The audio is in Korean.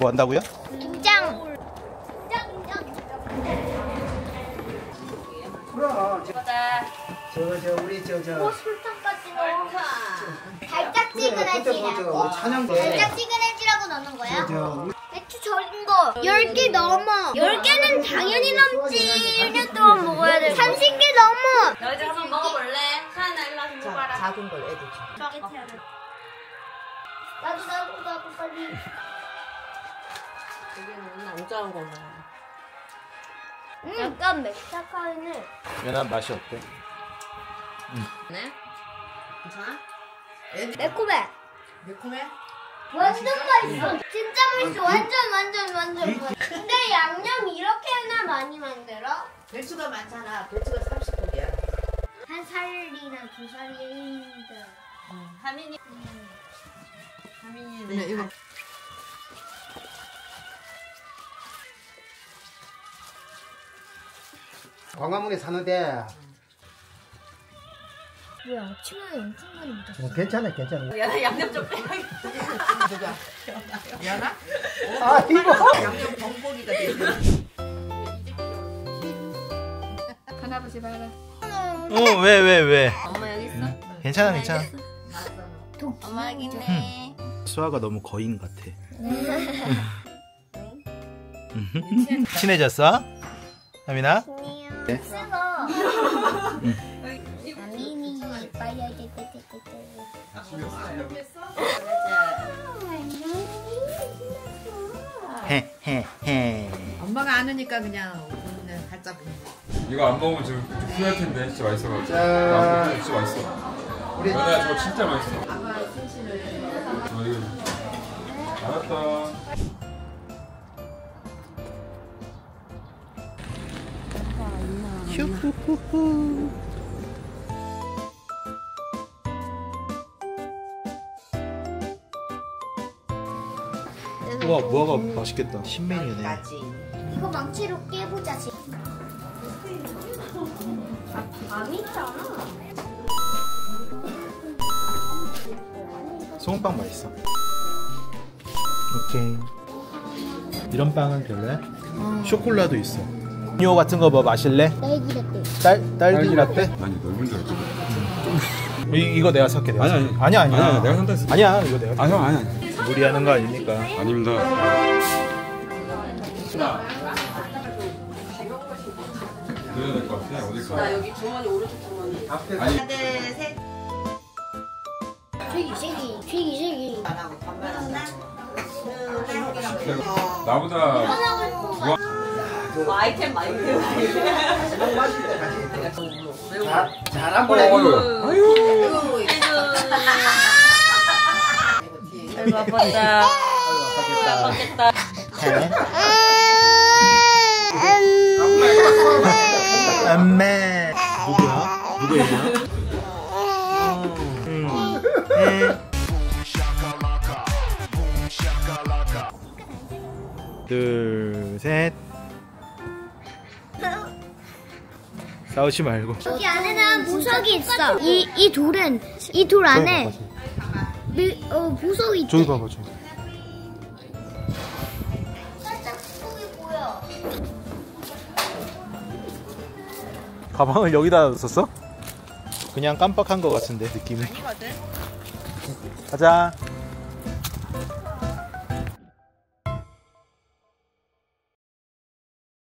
뭐 한다고요? 김장. 우리 설탕까지 넣어. 달짝지근해지라고. 달짝지근해지라고 넣는 거야? 배추 절인 거 10개 넘어. 10개는 당연히 넘지. 1년 동안 먹어야 돼. 30개 넘어. 너 이제 한번 먹어볼래? 하나 일로 와서 먹어봐라. 작은 걸 애들 줘. 나도 빨리. 여기는 안 거나. 약간 맵작하네. 연한 맛이 어때? 네? 괜찮아? 매콤해. 매콤해? 완전 맛있어. 진짜 맛있어. 완전. 근데 양념 이렇게나 많이 만들어? 배추가 많잖아. 배추가 30포기야. 한 살이나 2살인데. 하민이는 이거 광화문에 사는데 뭐야, 아침에 엄청 많이 묻었어. 괜찮아. 야, 양념 좀 빼야겠다. 미안하? 아이고. 양념 범벅이가 돼 있네. 할아버지 봐라. 왜? 엄마 여기 있어? 괜찮아. 엄마 여기 있네. 수아가 너무 거인 같아. 친해졌어? 하민아? 네. 쓰고. 아민이 빨리 헤헤헤. 엄마가 안 오니까 그냥 우리는 살짝 이거 안 먹으면 좀 후회할 텐데 진짜 맛있어가지고. 자. 안 먹으면 진짜 맛있어. 우리 연아야 저거 진짜 맛있어. 이거 알았다. 휴후후후. 우와, 무화과 맛있겠다. 신메뉴네. 이거 망치로 깨보자. 밤이잖아. 소금빵 맛있어. 오케이. 이런 빵은 별로야? 쇼콜라도 있어. 음료 같은 거 뭐 마실래? 딸기 라떼. 딸기 라떼? 아니 넓은 줄 알았지. 이거 내가 살게. 아니. 아니야. 내가 산다 했어. 아니야, 이거 내가. 아 형 아니야. 무리하는 거 아닙니까? 아닙니다. 그래야 될 것 같아. 어딜 가? 나 여기 주머니 오른쪽 주머니. 아니. 하나 둘셋 쉐기. 안 하고 반만 나보다 뭐 아이템 많이 배워. 잘한 거야. 아이고 아팠다. 아팠겠다. 엄마. 누구 얘기야? 둘, 셋. 싸우지 말고. 여기 안에는 보석이 있어. 이 돌 안에 보석이 있대. 저기 봐봐, 저기. 살짝 보석이 보여. 가방을 여기다 뒀었어? 그냥 깜빡한 것 같은데 느낌이. 가자.